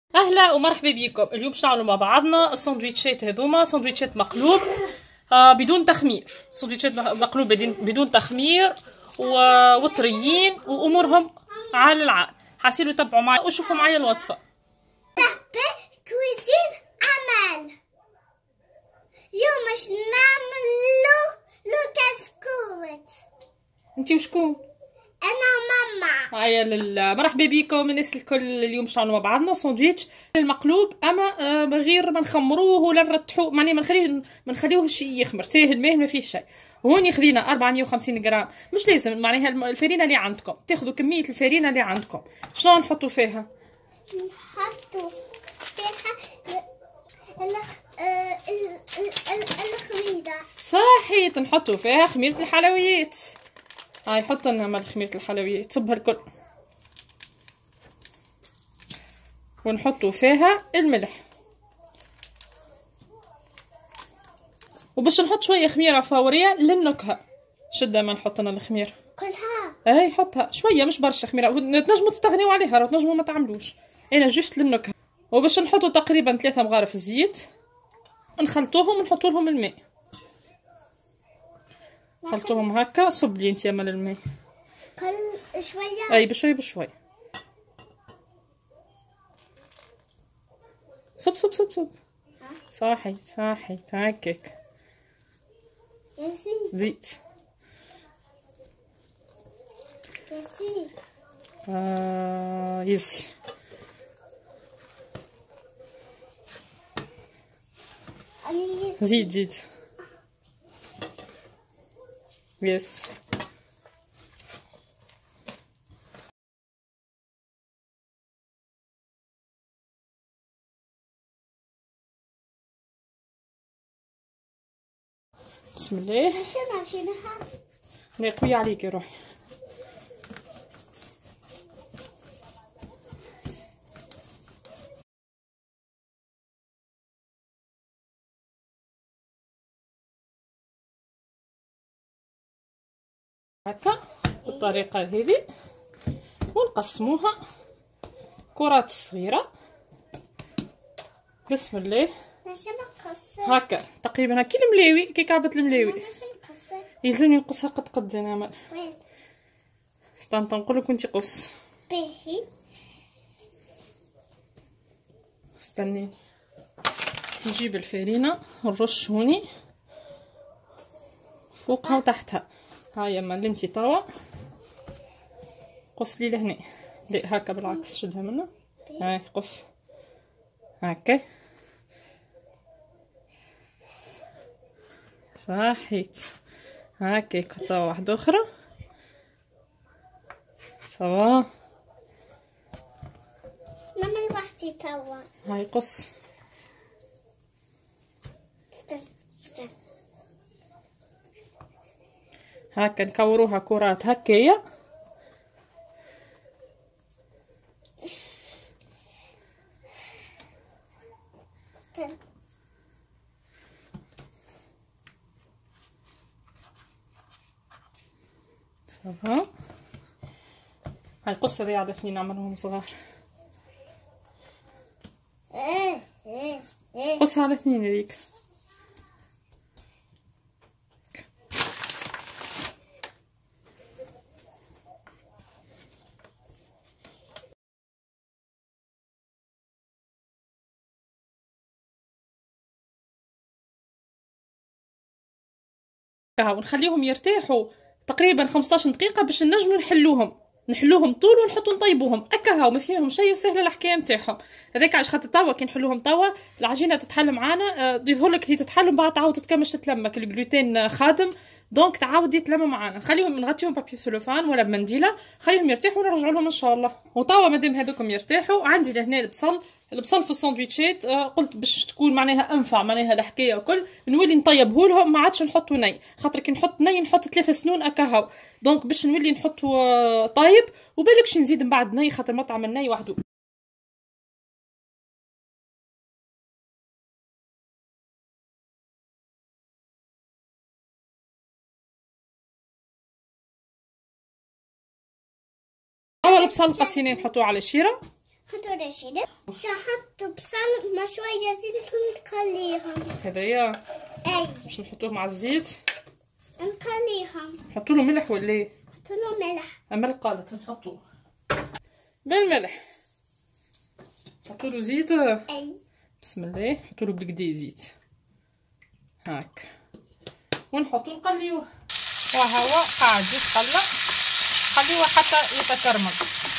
اهلا ومرحبا بكم. اليوم باش نعملوا مع بعضنا السندويتشات هذوما، سندويتشات مقلوب بدون تخمير. سندويتشات مقلوب بدون تخمير وطريين وامورهم على العال. حاسيلوا تبعوا معي وشوفوا معي الوصفه. كويزين عمل اليوم باش نعملو كسكوت. انتي وشكون؟ انا وماما. هيا مرحبا بكم الناس الكل. اليوم باش نعملوا مع بعضنا ساندويتش المقلوب، اما غير ما نخمروه ولا نرتحوه، معني ما نخليوهش يخمر، ساهل ما فيه شيء. هوني خذينا 450 غرام، مش لازم معناها الفرينه اللي عندكم، تاخذوا كميه الفرينه اللي عندكم. شلون نحطوا فيها؟ نحطوا فيها الخميره. صحيت، نحطوا فيها خميره الحلويات. هاي حط لنا مال خميره الحلويات، صبها الكل، ونحطوا فيها الملح. وباش نحط شويه خميره فوريه للنكهه. شده ما نحط انا الخميره كلها. اي حطها شويه، مش برشا خميره، تنجموا تستغنيوا عليها، راه تنجموا ما تعملوش، انا جوست للنكهه. وباش نحطوا تقريبا 3 مغارف زيت، نخلطوهم ونحطوا لهم الماء. خلطوهم هكا، صب لي انت مال الماء كل شويه. اي بشوي بشوي. صب صب صب صب. صحيت هكاك. زيت يزي. زيد يس. بسم الله. قوية عليك يا روحي. هكا بالطريقة هذه، ونقسموها كرات صغيرة. بسم الله. هكا تقريبا هكا الملاوي، كي كعبة الملاوي. يلزمني نقصها قد انا مال. وين؟ استنى نقولك وانتي قص. باهي. استني نجيب الفرينة نرش هوني فوقها وتحتها. هاي مال انتي طاوة، قص لي لهنا. لا هكا بالعكس، شدها منه. هاي قص هكا. صحيت هكاك. طاوة واحدة اخرى. صافا. ماما وحدي توا. هاي قص. استنى. هكا نكوروها كرات هكايا. صافا. هاي قص هذي على 2 نعملهم صغار. قصها على 2 هذيك. ونخليهم يرتاحوا تقريبا 15 دقيقة باش نجمو نحلوهم طول ونحطو نطيبوهم. هاو ما فيهم شيء وسهله الحكايه نتاعهم. هذاك علاش خاطر توا كي نحلوهم توا العجينه تتحل معانا، يظهرلك هي تتحل من بعد تعاود تتكمش تتلمك، الجلوتين خادم دونك تعاود يتلم معانا. نخليهم نغطيهم بابي سولوفان ولا بمنديله، خليهم يرتاحوا ونرجعوا لهم ان شاء الله. وتوا مادام هذوكم يرتاحوا، عندي لهنا البصل في الساندويتشات، قلت باش تكون معناها انفع معناها الحكايه وكل، نولي نطيبه لهم، ما عادش نحطوا ني، خاطر كي نحط ني نحط 3 سنون اكاهو، دونك باش نولي نحطوا طايب، وبالكش نزيد من بعد ني خاطر مطعم الني وحده. اول بصل قصيناه نحطوه على شيره. حطوا رشيد. نحط بصل مع شوية زيت ونخليهم. هذايا أي. باش نحطوه مع الزيت. نخليهم. نحطوا له ملح ولا ايه؟ نحطوا له ملح. ملح قالت نحطوه بالملح. نحطوا له زيت. أي. بسم الله. نحطوا له بالكدا زيت هاك ونحطو نقليوه. وهو قاعد يتقلى. خليوه حتى يتكرمل.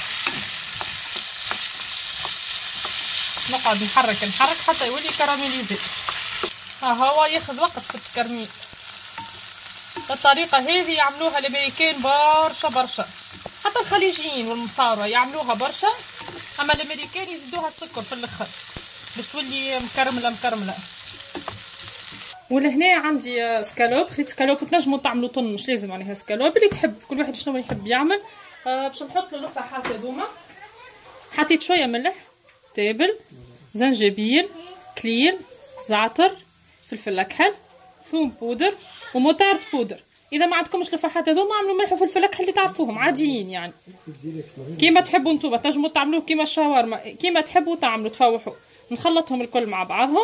نقعد نحرك حتى يولي كراميليزي. هو ياخذ وقت في التكرميل. الطريقه هذه يعملوها الامريكان برشا حتى الخليجيين والمصارى يعملوها برشا، اما الامريكان يزيدوها السكر في الاخر باش تولي مكرمله. ولهنا عندي سكالوب. خيط سكالوب. تنجموا تعملوا طن، مش لازم عليها سكالوب، اللي تحب كل واحد شنو يحب يعمل. باش نحط له الفاحات هذوما. حطيت شويه ملح، تابل، زنجبيل، كليل، زعتر، فلفل اكحل، ثوم بودر وموتارد بودر. اذا ما عندكمش الفاحات هذوما اعملوا ملح وفلفل اكحل اللي تعرفوهم عاديين يعني كيما تحبوا نتوما. تنجموا تعملوه كيما الشاورما، كيما تحبوا تعملوا تفوحوا. نخلطهم الكل مع بعضهم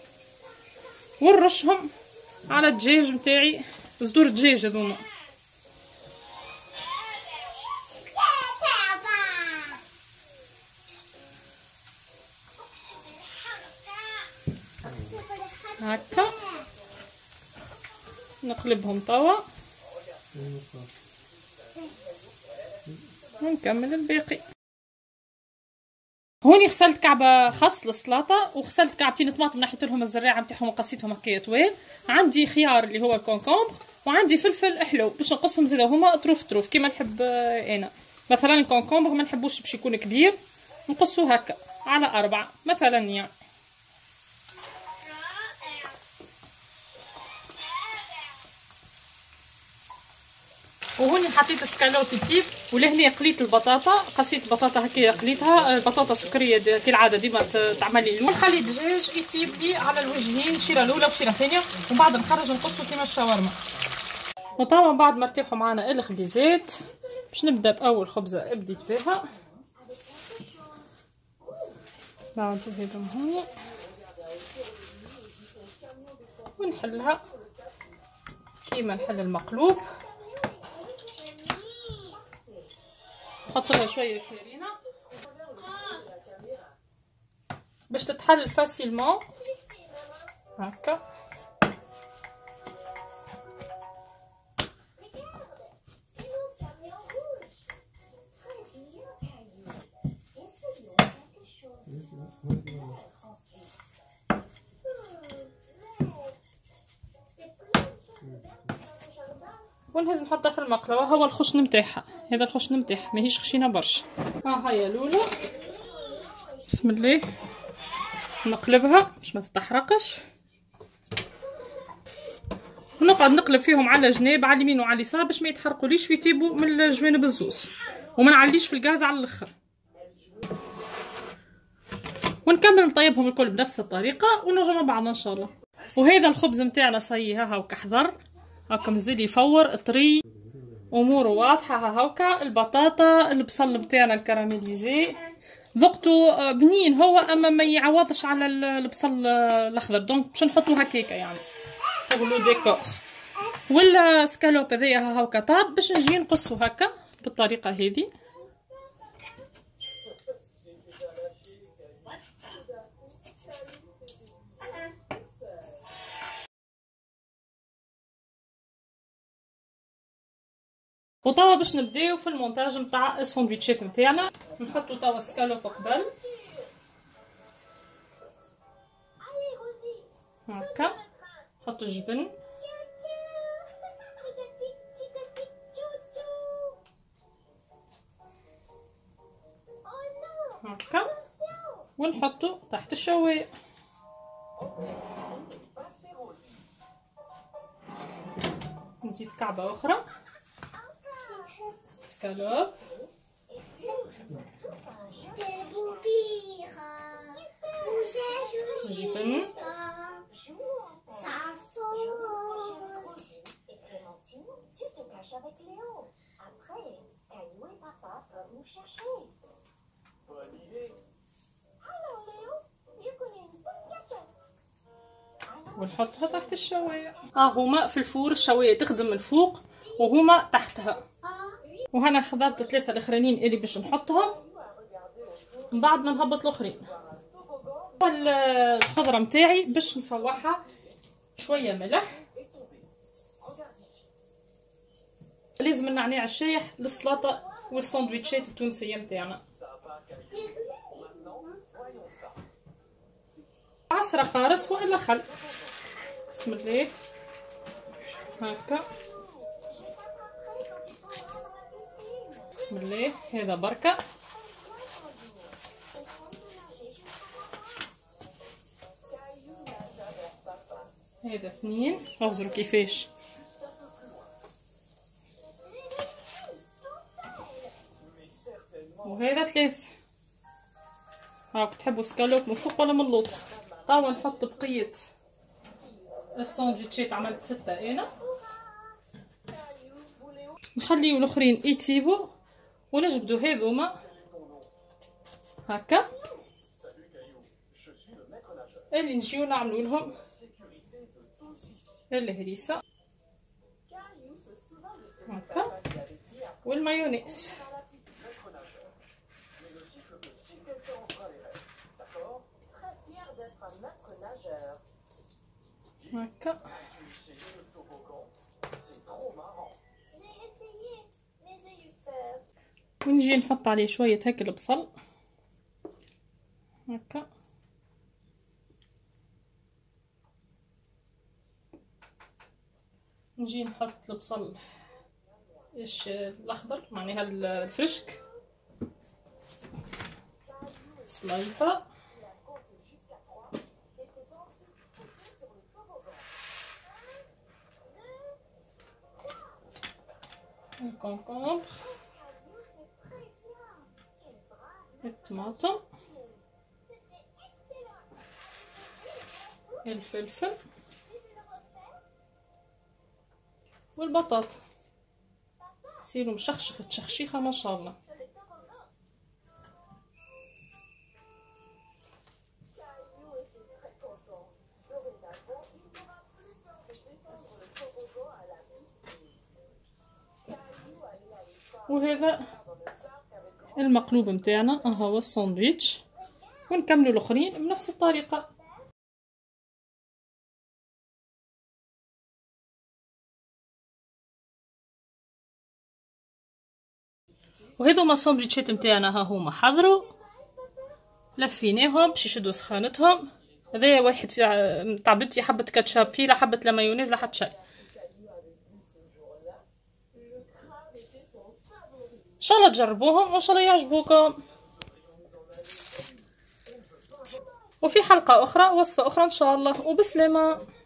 ونرشهم على الدجاج متاعي. صدور الدجاج هذوما. هكا نقلبهم توا ونكمل الباقي. هوني غسلت كعبه خس للسلطه، وغسلت كعبتين طماطم نحيت لهم الزراعه نتاعهم وقصيتهم هكايا طويل. عندي خيار اللي هو الكونكومبر، وعندي فلفل حلو باش نقصهم زيدا هما طروف كيما نحب انا. مثلا الكونكومبر ما نحبوش باش يكون كبير، نقصوه هكا على 4 مثلا يعني. وهوني حطيت سكالوب تيب. ولهنا قليت البطاطا، قصيت البطاطا هكايا قليتها. البطاطا سكريه كالعاده ديما تعملي لون. نخلي الدجاج يطيب لي على الوجهين، شيره الاولى وشيره الثانيه، ومن بعد نخرج نقصو كيما الشاورما. وطبعا بعد ما ارتاحوا معنا الخبيزات باش نبدا باول خبزه بديت بها. بعد هذم هوني ونحلها كيما نحل المقلوب. نحط لها شويه فارينه باش تتحل فاسيلمون هكا. ونهز نحطها في المقلوه. هو الخشن نتاعها، هذا الخشن نتاعها ماهيش خشينه برشا. ها هي لولو. بسم الله. نقلبها باش ما تتحرقش، ونقعد نقلب فيهم على جناب، على اليمين وعلى اليسار باش ما يتحرقوليش ويطيبوا من الجوانب الزوز، وما نعليش في الغاز على الاخر. ونكمل نطيبهم الكل بنفس الطريقه ونرجع مع بعضنا ان شاء الله. وهذا الخبز نتاعنا صي ها هاكا حضر، هاكا مازال يفور طري، اموره واضحه. ها هاكا البطاطا، البصل نتاعنا الكراميليزي ذقته بنين هو، اما ما يعوضش على البصل الاخضر، دونك باش نحطو هكاكا يعني لو ديكور. ولا سكالوب هذايا ها هاكا طاب، باش نجي نقصو هكا بالطريقه هذه. وتوا باش نبداو في المونتاج نتاع الساندويتشات نتاعنا. نحطو توا سكالوب قبل هكا، نحط الجبن هكا، ونحطو تحت الشوايه. نزيد كعبه اخرى سكالوب، جبن، ونحطها تحت الشوايه. هما في الفور الشوايه تخدم من فوق وهما تحتها. وهنا حضرت 3 الاخرانيين اللي باش نحطهم من بعد ما نهبط الاخرين. الخضره متاعي باش نفوحها شويه ملح. لازم النعناع الشايح للسلطه والساندويتشات التونسيه متاعنا. عصره قارص والا خل. بسم الله هكا. بسم الله هذا بركه. هذا 2. اغزروا كيفاش. وهذا 3. هاك تحبوا سكالوب من فوق ولا من اللوط. توا نحط بقية الساندويتشات. عملت 6 انا. نخليو الاخرين يطيبوا ونجبدو هذوما هكا اللي نجيو نعملو لهم الهريسة هكا والمايونيز هكا. ونجي نحط عليه شوية هيك البصل هكا. نجي نحط البصل الاخضر معناها الفرشك سلايطة. الكونكومبر الطماطم الفلفل والبطاطا. يصيروا مشخشخة تشخشيخة ما شاء الله. وهذا المقلوب متاعنا هو الساندويتش. ونكملوا الاخرين بنفس الطريقه. وهذوما الساندويتشات متاعنا ها هما حضروا. لفيناهم باش يشدوا سخانتهم. هذايا واحد في تاع بنتي حبه كاتشاب فيه، لا حبه لا مايونيز لا حتى شيء. ان شاء الله تجربوهم وان شاء الله يعجبوكم. وفي حلقه اخرى وصفه اخرى ان شاء الله. وبسلامه.